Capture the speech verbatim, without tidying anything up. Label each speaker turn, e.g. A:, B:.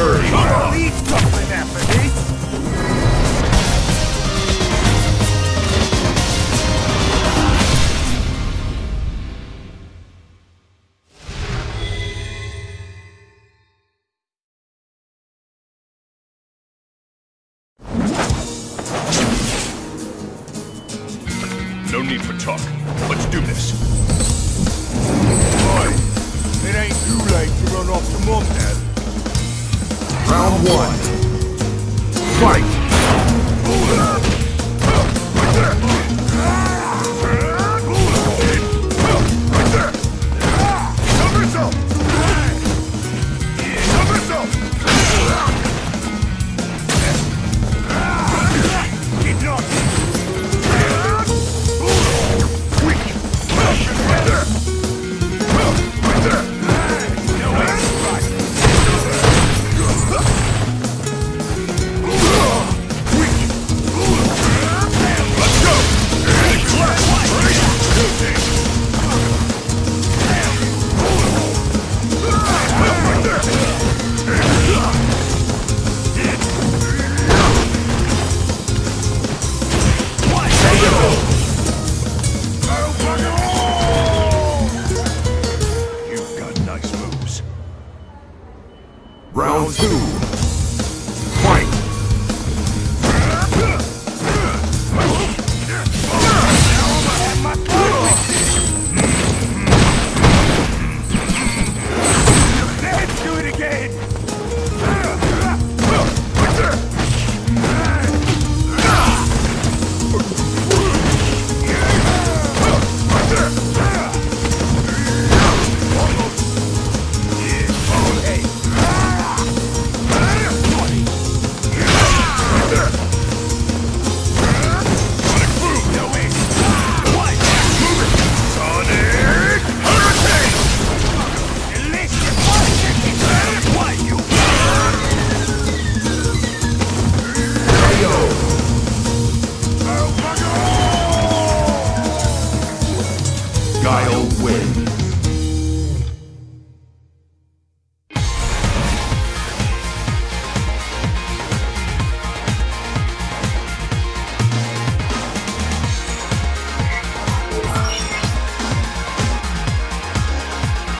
A: Hurry!
B: Need something after this.
A: No need for talk. Let's do this.
B: Boy, it ain't too late to run off to Mum, Dad.
A: Round one. Fight! Round two.